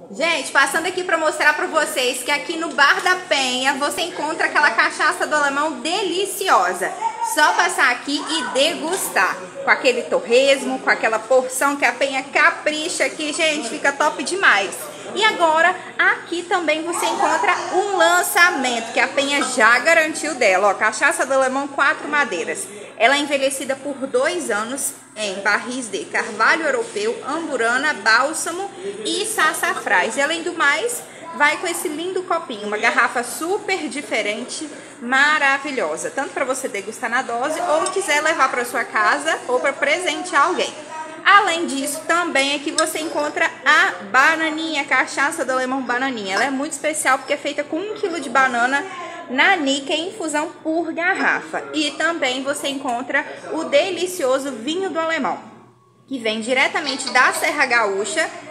Gente, passando aqui para mostrar para vocês que aqui no Bar da Penha você encontra aquela cachaça do alemão deliciosa. Só passar aqui e degustar. Com aquele torresmo, com aquela porção que a Penha capricha aqui, gente, fica top demais. E agora, aqui também você encontra um lançamento que a Penha já garantiu dela, ó, cachaça do alemão 4 madeiras. Ela é envelhecida por 2 anos em barris de carvalho europeu, amburana, bálsamo e sassafrás. E além do mais, vai com esse lindo copinho, uma garrafa super diferente, maravilhosa. Tanto para você degustar na dose ou quiser levar para sua casa ou para presentear alguém. Além disso, também aqui você encontra a bananinha, cachaça do alemão bananinha. Ela é muito especial porque é feita com 1 kg de banana nanica em infusão por garrafa. E também você encontra o delicioso vinho do alemão, que vem diretamente da Serra Gaúcha,